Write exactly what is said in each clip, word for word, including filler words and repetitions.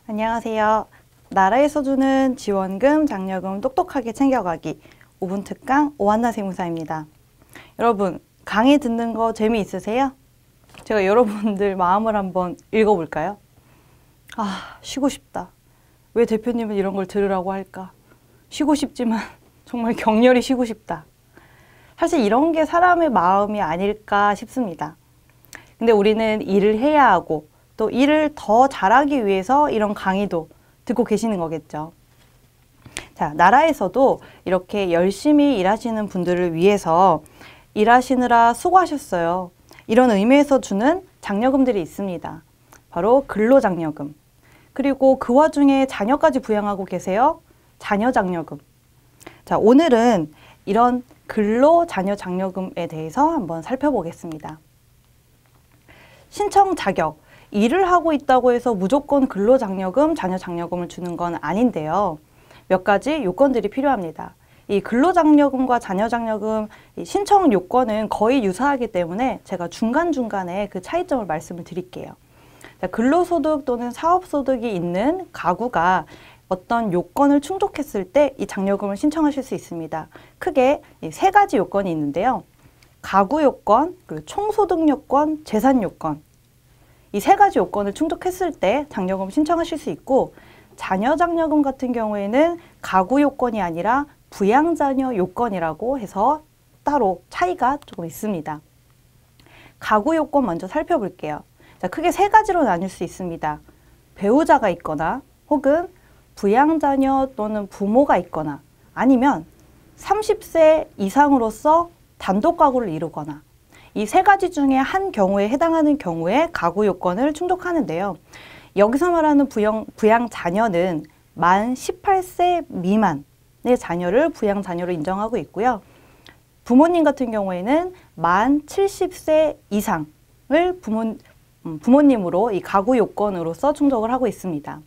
안녕하세요. 나라에서 주는 지원금, 장려금 똑똑하게 챙겨가기 오 분 특강 오한나 세무사입니다. 여러분, 강의 듣는 거 재미있으세요? 제가 여러분들 마음을 한번 읽어볼까요? 아, 쉬고 싶다. 왜 대표님은 이런 걸 들으라고 할까? 쉬고 싶지만 정말 격렬히 쉬고 싶다. 사실 이런 게 사람의 마음이 아닐까 싶습니다. 근데 우리는 일을 해야 하고 또 일을 더 잘하기 위해서 이런 강의도 듣고 계시는 거겠죠. 자, 나라에서도 이렇게 열심히 일하시는 분들을 위해서 일하시느라 수고하셨어요. 이런 의미에서 주는 장려금들이 있습니다. 바로 근로장려금. 그리고 그 와중에 자녀까지 부양하고 계세요. 자녀장려금. 자, 오늘은 이런 근로자녀장려금에 대해서 한번 살펴보겠습니다. 신청 자격. 일을 하고 있다고 해서 무조건 근로장려금, 자녀장려금을 주는 건 아닌데요. 몇 가지 요건들이 필요합니다. 이 근로장려금과 자녀장려금 신청 요건은 거의 유사하기 때문에 제가 중간중간에 그 차이점을 말씀을 드릴게요. 근로소득 또는 사업소득이 있는 가구가 어떤 요건을 충족했을 때 이 장려금을 신청하실 수 있습니다. 크게 세 가지 요건이 있는데요. 가구 요건, 그리고 총소득 요건, 재산 요건. 이 세 가지 요건을 충족했을 때 장려금을 신청하실 수 있고, 자녀장려금 같은 경우에는 가구 요건이 아니라 부양자녀 요건이라고 해서 따로 차이가 조금 있습니다. 가구 요건 먼저 살펴볼게요. 자, 크게 세 가지로 나눌 수 있습니다. 배우자가 있거나 혹은 부양자녀 또는 부모가 있거나 아니면 삼십 세 이상으로서 단독 가구를 이루거나 이 세 가지 중에 한 경우에 해당하는 경우에 가구 요건을 충족하는데요. 여기서 말하는 부양, 부양 자녀는 만 십팔 세 미만의 자녀를 부양 자녀로 인정하고 있고요. 부모님 같은 경우에는 만 칠십 세 이상을 부모, 부모님으로 이 가구 요건으로서 충족을 하고 있습니다.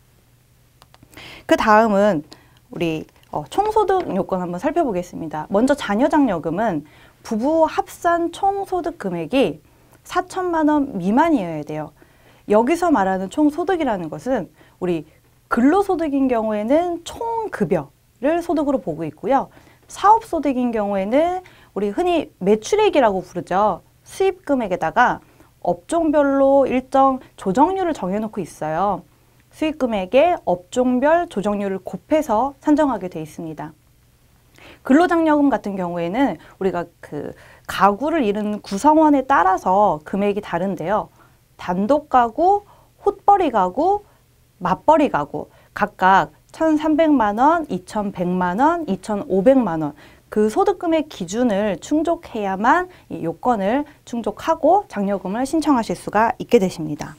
그 다음은 우리 어, 총소득 요건 한번 살펴보겠습니다. 먼저 자녀장려금은 부부 합산 총소득 금액이 사천만 원 미만이어야 돼요. 여기서 말하는 총소득이라는 것은 우리 근로소득인 경우에는 총급여를 소득으로 보고 있고요. 사업소득인 경우에는 우리 흔히 매출액이라고 부르죠. 수입금액에다가 업종별로 일정 조정률을 정해놓고 있어요. 수익금액에 업종별 조정률을 곱해서 산정하게 돼 있습니다. 근로장려금 같은 경우에는 우리가 그 가구를 이루는 구성원에 따라서 금액이 다른데요. 단독 가구, 헛벌이 가구, 맞벌이 가구 각각 천삼백만 원, 이천백만 원, 이천오백만 원 그 소득금액 기준을 충족해야만 이 요건을 충족하고 장려금을 신청하실 수가 있게 되십니다.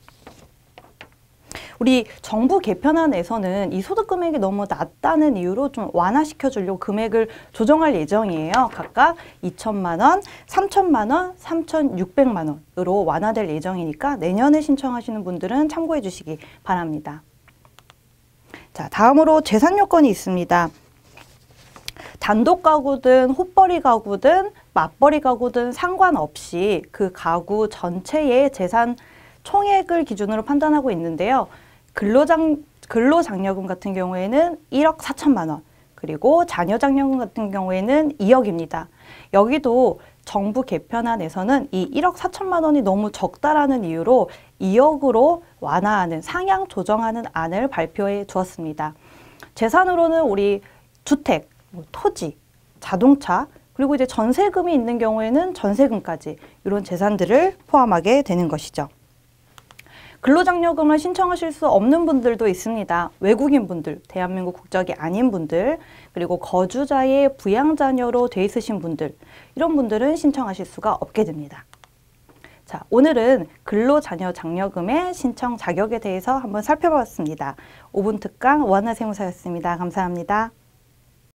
우리 정부 개편안에서는 이 소득금액이 너무 낮다는 이유로 좀 완화시켜 주려고 금액을 조정할 예정이에요. 각각 이천만 원, 삼천만 원, 삼천육백만 원으로 완화될 예정이니까 내년에 신청하시는 분들은 참고해 주시기 바랍니다. 자, 다음으로 재산 요건이 있습니다. 단독 가구든 헛벌이 가구든 맞벌이 가구든 상관없이 그 가구 전체의 재산 총액을 기준으로 판단하고 있는데요. 근로장, 근로장려금 같은 경우에는 일억 사천만 원, 그리고 자녀장려금 같은 경우에는 이억입니다. 여기도 정부 개편안에서는 이 일억 사천만 원이 너무 적다라는 이유로 이억으로 완화하는, 상향 조정하는 안을 발표해 두었습니다. 재산으로는 우리 주택, 뭐 토지, 자동차, 그리고 이제 전세금이 있는 경우에는 전세금까지 이런 재산들을 포함하게 되는 것이죠. 근로장려금을 신청하실 수 없는 분들도 있습니다. 외국인 분들, 대한민국 국적이 아닌 분들, 그리고 거주자의 부양자녀로 돼 있으신 분들, 이런 분들은 신청하실 수가 없게 됩니다. 자, 오늘은 근로자녀 장려금의 신청 자격에 대해서 한번 살펴봤습니다. 오 분 특강 오한나 세무사였습니다. 감사합니다.